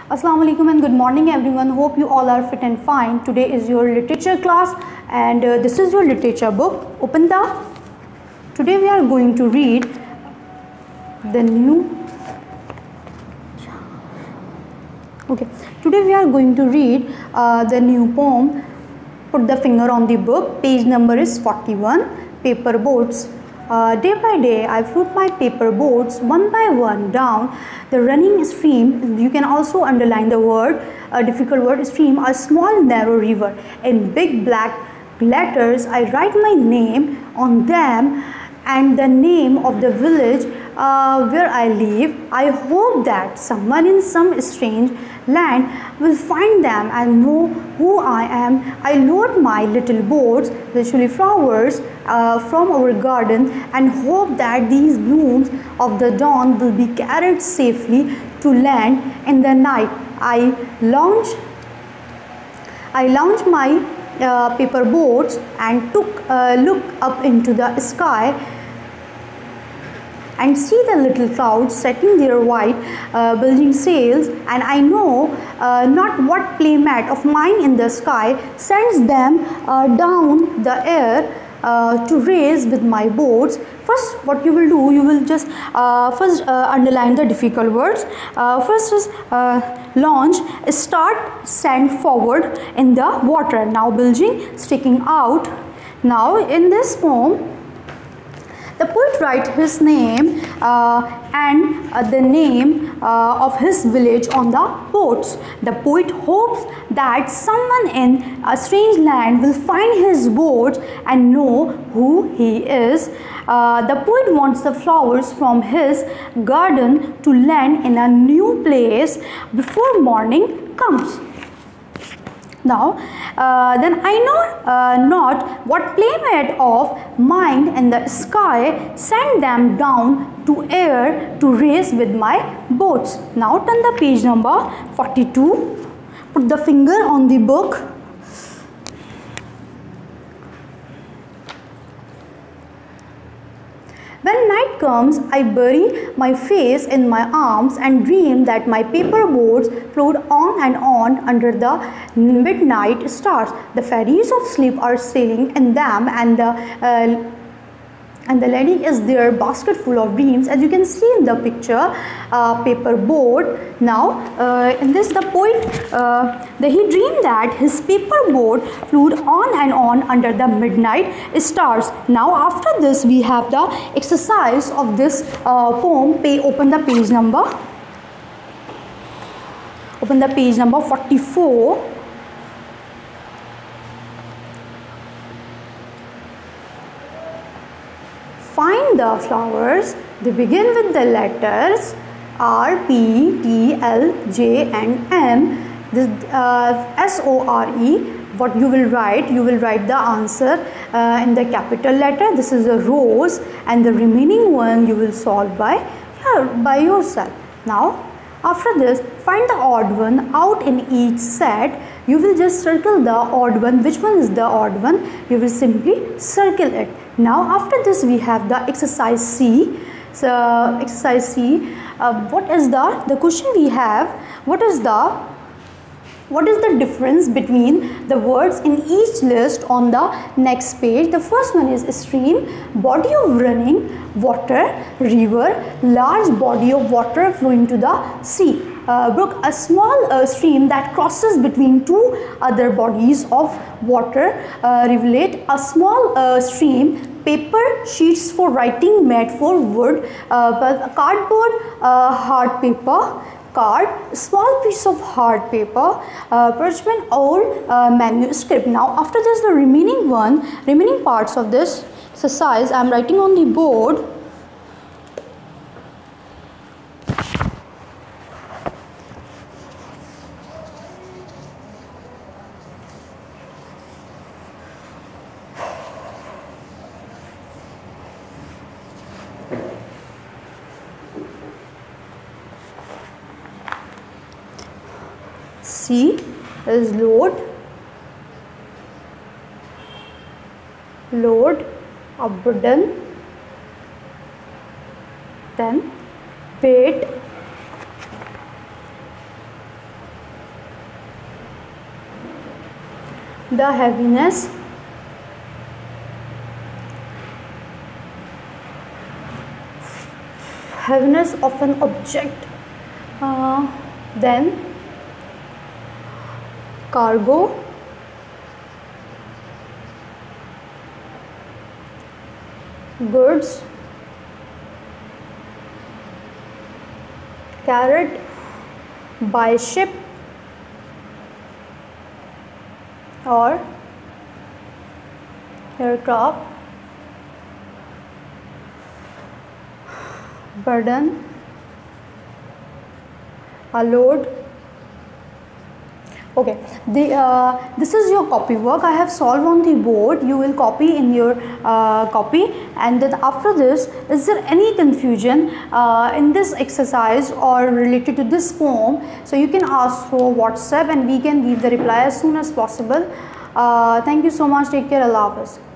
Assalamu alaikum and good morning everyone. Hope you all are fit and fine. Today is your literature class and this is your literature book. Open the. Today we are going to read the new. Okay. Today we are going to read the new poem. Put the finger on the book. Page number is 41. Paper boats. Day by day, I float my paper boats one by one down the running stream. You can also underline the word, a difficult word, stream, a small narrow river. In big black letters, I write my name on them and the name of the village where I live. I hope that someone in some strange land will find them and know who I am. I load my little boats, literally flowers, from our garden and hope that these blooms of the dawn will be carried safely to land in the night. I launch my paper boats and look up into the sky and see the little clouds setting their white bulging sails, and I know not what playmate of mine in the sky sends them down the air to race with my boats. First, what you will do, you will just underline the difficult words. First is launch, start, send forward in the water. Now bulging, sticking out. Now in this poem, the poet writes his name and the name of his village on the boats. The poet hopes that someone in a strange land will find his boats and know who he is. The poet wants the flowers from his garden to land in a new place before morning comes. Now, then I know not what playmate of mine in the sky send them down to air to race with my boats. Now turn the page number 42. Put the finger on the book. When night comes, I bury my face in my arms and dream that my paper boats float on and on under the midnight stars. The ferries of sleep are sailing in them, and the lady is their basket full of dreams. As you can see in the picture, paper boat. Now in this, the poet he dreamed that his paper boat flew on and on under the midnight stars. Now after this, we have the exercise of this poem. Open the page number. Open the page number 44. Find the flowers. They begin with the letters R, P, T, L, J and M. This S-O-R-E. What you will write the answer in the capital letter. This is a rose, and the remaining one you will solve by yourself. Now after this, find the odd one out in each set. You will just circle the odd one. Which one is the odd one? You will simply circle it. Now after this, we have the exercise C. So exercise C, what is the question we have? What is the difference between the words in each list on the next page? The first one is stream, body of running water, river, large body of water flowing to the sea. Brook, a small stream that crosses between two other bodies of water. Rivulet, a small stream. Paper, sheets for writing made for wood. Cardboard, hard paper. Card, small piece of hard paper. Parchment, old manuscript. Now after this, the remaining parts of this exercise I am writing on the board. C is load, a burden, then weight, the heaviness of an object, then cargo, goods, carried by ship or aircraft, burden, a load. Okay, this is your copy work I have solved on the board. You will copy in your copy, and then after this, is there any confusion in this exercise or related to this poem? So you can ask for WhatsApp and we can give the reply as soon as possible. Thank you so much. Take care. Allah Hafiz.